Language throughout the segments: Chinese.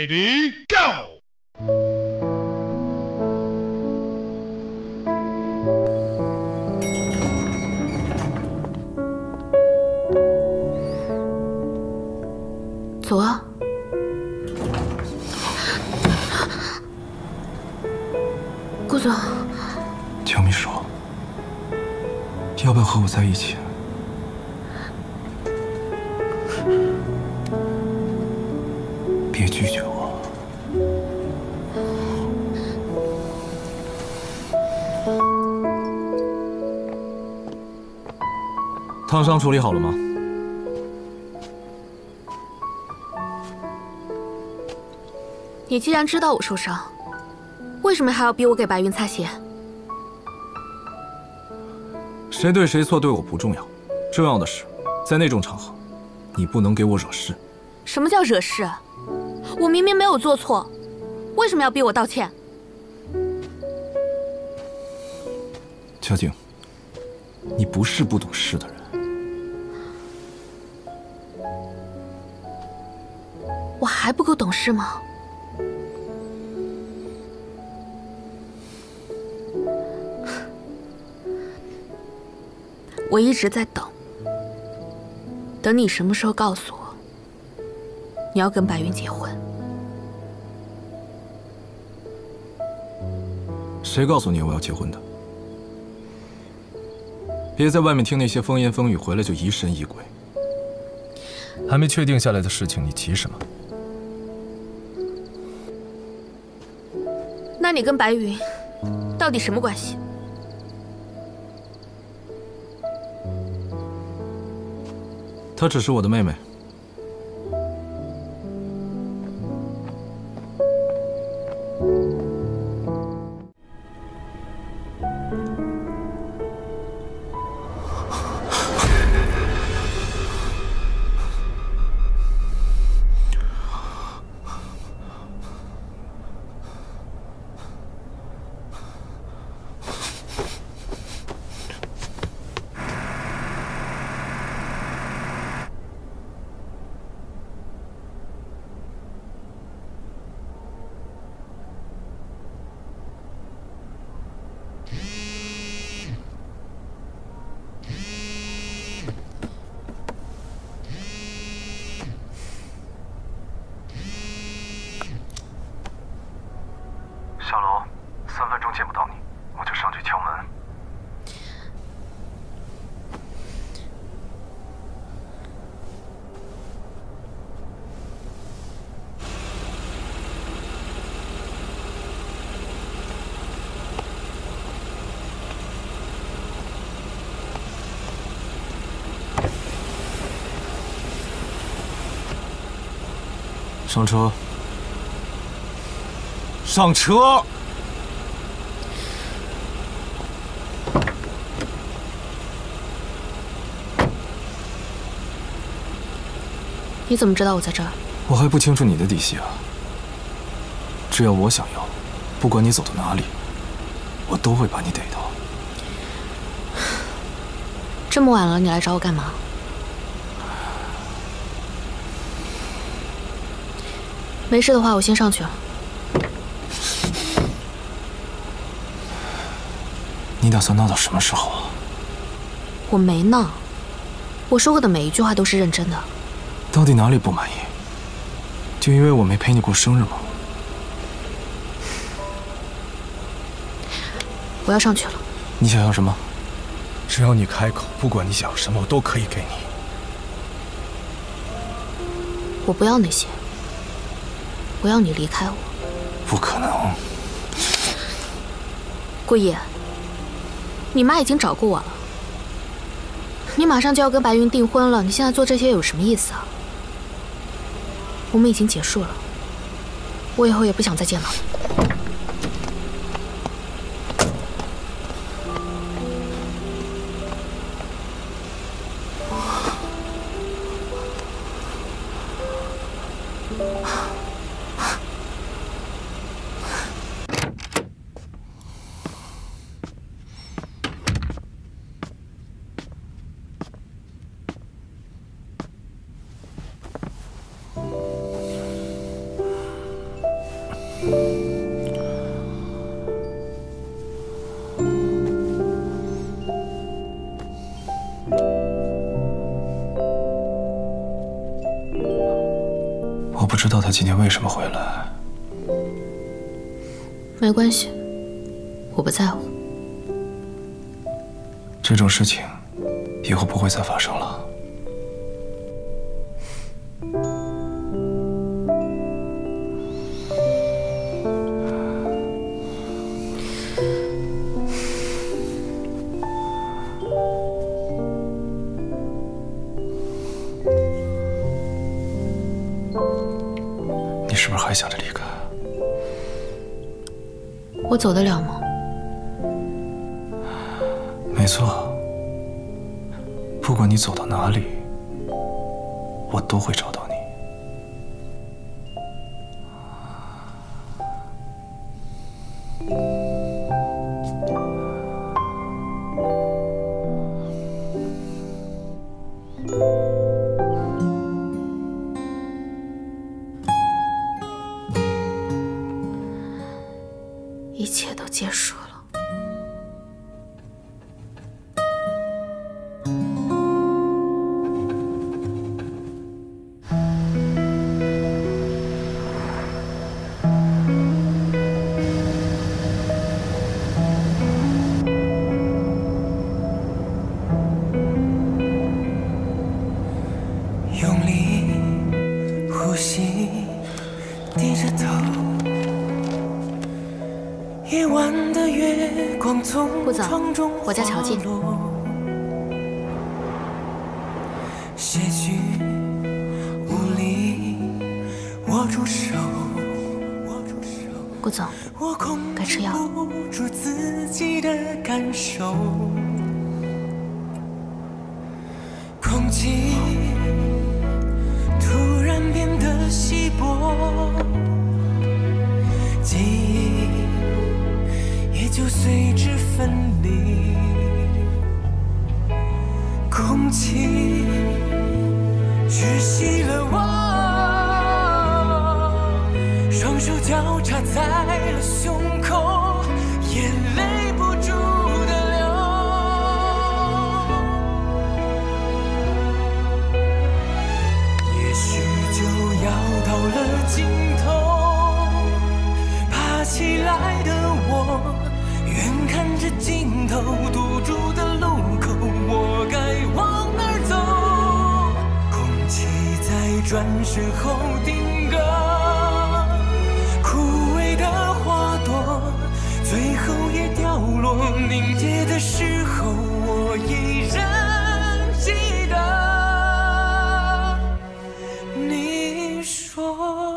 Ready, go！ 走啊！顾总， 江秘书，要不要和我在一起？别拒绝我。烫伤处理好了吗？ 你既然知道我受伤，为什么还要逼我给白云擦鞋？ 谁对谁错对我不重要，重要的是，在那种场合，你不能给我惹事。 什么叫惹事？我明明没有做错，为什么要逼我道歉？ 乔静，你不是不懂事的人。 我还不够懂事吗？ 我一直在等，等你什么时候告诉我，你要跟白云结婚。 谁告诉你我要结婚的？别在外面听那些风言风语，回来就疑神疑鬼。 还没确定下来的事情，你急什么？ 那你跟白云到底什么关系？ 她只是我的妹妹。 下楼，3分钟见不到你，我就上去敲门。上车。 上车！ 你怎么知道我在这儿？ 我还不清楚你的底细啊。只要我想要，不管你走到哪里，我都会把你逮到。 这么晚了，你来找我干嘛？没事的话，我先上去了。 你打算闹到什么时候啊？ 我没闹，我说过的每一句话都是认真的。 到底哪里不满意？就因为我没陪你过生日吗？ 我要上去了。 你想要什么？ 只要你开口，不管你想要什么，我都可以给你。 我不要那些，我要你离开我。 不可能。 顾烨。 你妈已经找过我了，你马上就要跟白云订婚了，你现在做这些有什么意思啊？我们已经结束了，我以后也不想再见到你。 道他今天为什么回来。 没关系，我不在乎。 这种事情以后不会再发生了。你是不是还想着离开？ 我走得了吗？ 没错，不管你走到哪里，我都会找到你。 一切都结束了。 用力呼吸，低着头。夜晚的月光从窗中我叫乔静。 些许无力握住手， 顾总，该吃药了。 我控制不住自己的感受，空气突然变得稀薄，记忆也就随之分离，空气窒息了我，双手交叉在了胸口，眼泪不住的流。也许就要到了尽头，爬起来的我远看着尽头，堵住的路口，我该往哪儿走？空气在转身后定格，枯萎的花朵，最后也掉落。凝结的时候，我依然记得你说。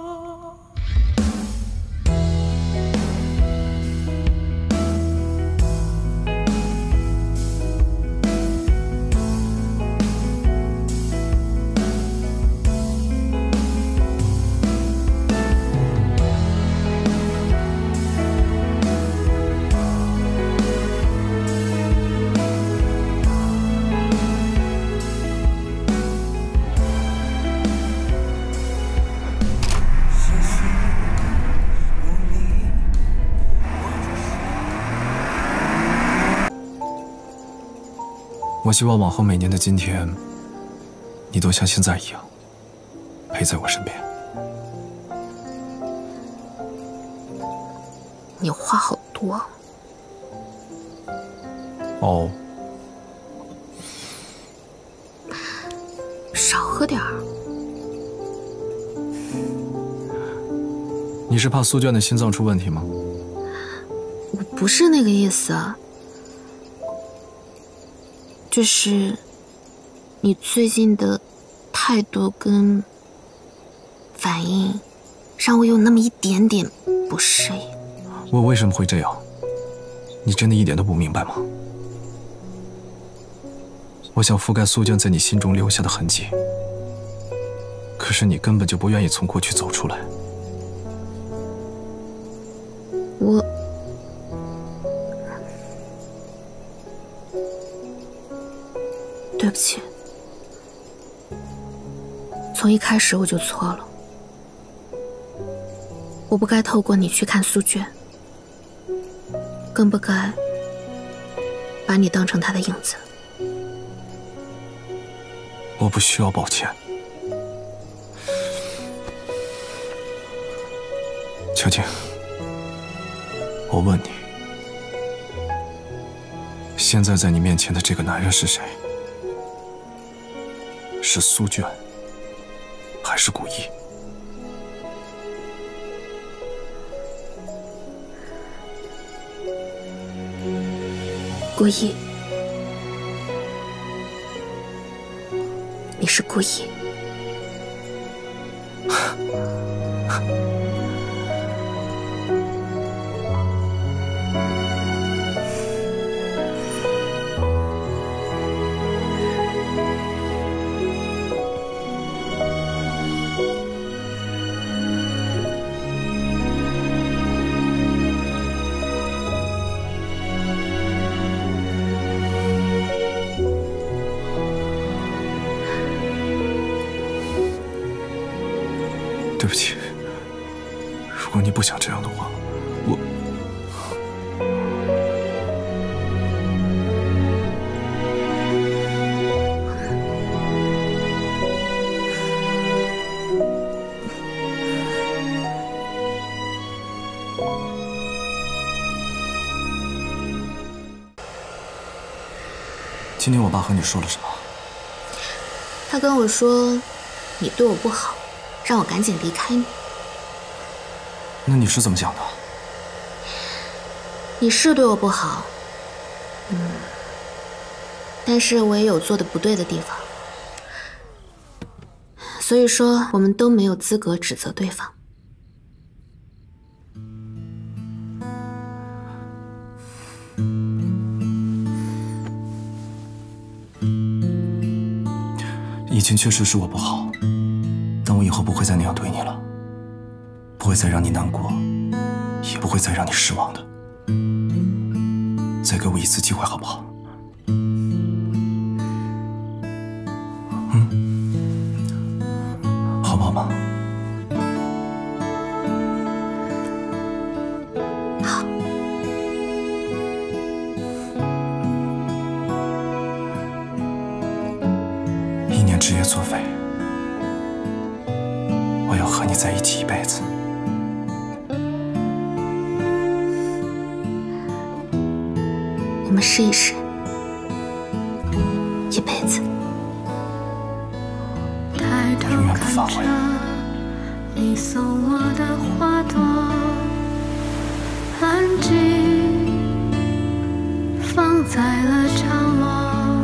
我希望往后每年的今天，你都像现在一样，陪在我身边。 你话好多。 哦， 少喝点儿。 你是怕苏娟的心脏出问题吗？ 我不是那个意思。就是你最近的态度跟反应，让我有那么一点点不适应。 我为什么会这样？你真的一点都不明白吗？我想覆盖苏娟在你心中留下的痕迹，可是你根本就不愿意从过去走出来。对不起，从一开始我就错了，我不该透过你去看苏娟，更不该把你当成她的影子。 我不需要抱歉， 秋静，我问你，现在在你面前的这个男人是谁？是苏娟，还是古一？ 古一，你是故意。 对不起，如果你不想这样的话，我……今天我爸和你说了什么？ 他跟我说，你对我不好，让我赶紧离开你。 那你是怎么想的？ 你是对我不好，但是我也有做的不对的地方，所以说我们都没有资格指责对方。 以前确实是我不好，但我以后不会再那样对你了，不会再让你难过，也不会再让你失望的。再给我一次机会，好不好？好不好嘛？ 好。 一念职业作废，我要和你在一起一辈子。 我们试一试，一辈子。 永远不反悔。 你送我的花朵，安静放在了角落，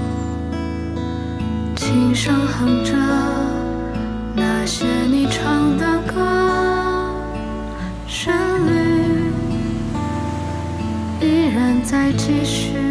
轻声哼着那些你唱的歌，旋律依然在继续。